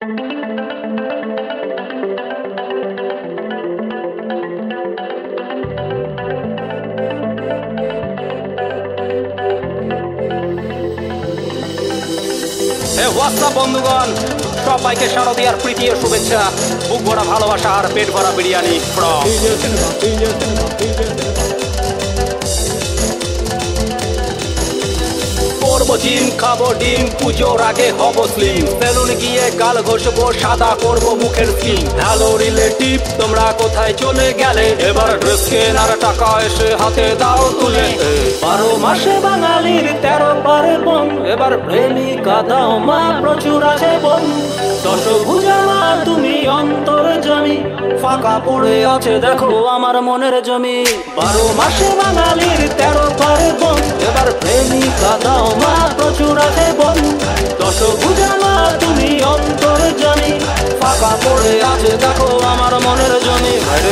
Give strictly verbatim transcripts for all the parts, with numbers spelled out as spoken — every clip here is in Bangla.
বন্ধুগণ, সবাইকে শারদীয়ার প্রীতি ও শুভেচ্ছা। বুক ভরা ভালোবাসা আর পেট ভরা বিরিয়ানি ফ্রম করবো জিম, খাবো ডিম, পুজোর আগে হব স্লিম, সেলুন গিয়ে গাল ঘষবো, সাদা করবো মুখের স্কিন। হ্যালো রিলেটিভ, তোমরা কোথায় চলে গেলে? এবার ড্রেস কেনার টাকা এসে হাতে দাও তুলে। বারো মাসে বাঙালির তেরো পার্বণ, এবার প্রেমিকা দাও মা, প্রচুর আছে বোন। দশভুজা মা তুমি অন্তর্যামী, ফাঁকা পড়ে আছে দেখো আমার মনের জমি। বারো মাসে বাঙালির তেরো পার্বণ, এবার প্রেমিকা দাও মা, প্রচুর আছে বোন। দশভুজা মা তুমি অন্তর্যামী, ফাঁকা পড়ে আছে দেখো আমার মনের জমি। ভাইরে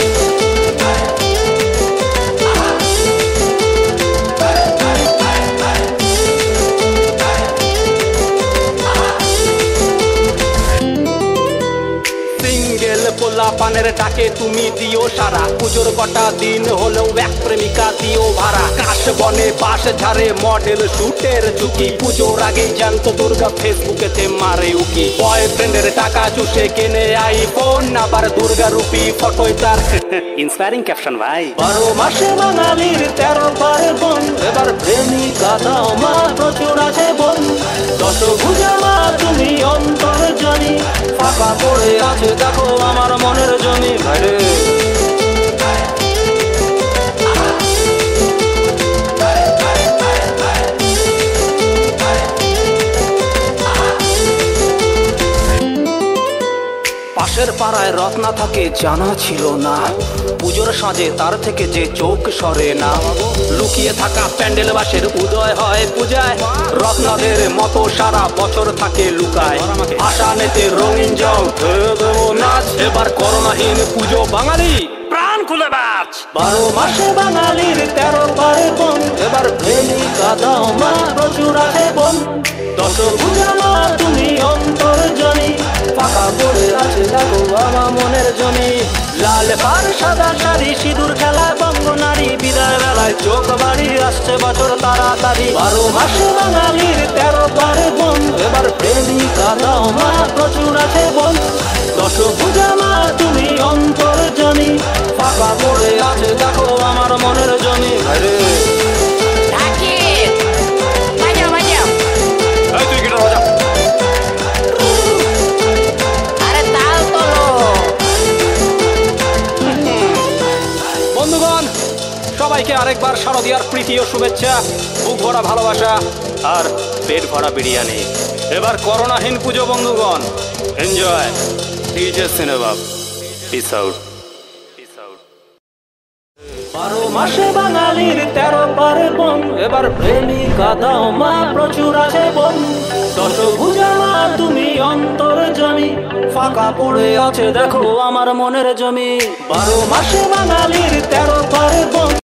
পানের ডাকে তুমি দিও সারা, পুজোর কটা দিন হলেও এক প্রেমিকা দিও ভাড়া। কাশ বনে বাস ঝাড়ে মডেল শুটের ঝুঁকি, পুজোর আগে জানত দুর্গা ফেসবুকেতে মারে উকি। বয়ফ্রেন্ডের টাকা চুষে কেনে আইফোন, আবার দুর্গা রূপী ফটোয় তার ইন্সপায়ারিং ক্যাপশন ভাই। বারো মাসে বাঙালির তেরো পার্বণ, এবার প্রেমিকা দাও মা, প্রচুর আছে বোন। দশভুজা মা তুমি অন্তর্যামী, ফাঁকা পড়ে আছে দেখো আমার মনের জমি। ভাইরে পাশের পাড়ায় রত্না থাকে জানা ছিল না, পুজোর সাজে তার থেকে যে চোখ সরে না। লুকিয়ে থাকা প্যান্ডেল বাসের উদয় হয় পূজায়, রত্নাদের মতো সারা বছর থাকে লুকায়। আশা নেতে রঙিন জল দেবো নাচ, এবার করোনাহীন পুজো বাঙালি প্রাণ খুলে বাঁচ। বারো মাসে বাঙালির তেরো পার্বণ, এবার প্রেমিকা দাও মা, প্রচুর আছে বোন। দশভুজা মা তুমি অন্তর্যামী, ফাঁকা পড়ে আছে দেখো আমার মনের জমি। লাল পার সাদা শাড়ি, সিঁদুর খেলা বঙ্গ নারী, বিদায় বেলায় চোখ বাড়ি আসছে বছর তাড়াতাড়ি। বারো মাসে বাঙালির তেরো পার্বণ, এবার প্রেমিকা দাও মা, প্রচুর আছে বোন। দশভুজা মা তুমি অন্তর্যামী, ফাঁকা পড়ে আছে দেখো আমার মনের জমি। ভাইরে সবাইকে আরেকবার শারদীয়ার প্রীতি ও শুভেচ্ছা, বুক ভরা ভালোবাসা আর পেট ভরা বিরিয়ানি। এবার করোনাহীন পুজো বন্ধুগণ, enjoy DJ cinema. Peace out. বারো মাসে বাঙালির তেরো পার্বণ, এবার প্রেমিকা দাও মা, প্রচুর আছে বোন। দশভুজা মা তুমি অন্তর্যামী, ফাঁকা পড়ে আছে দেখো আমার মনের জমি। বারো মাসে বাঙালির তেরো পার্বণ।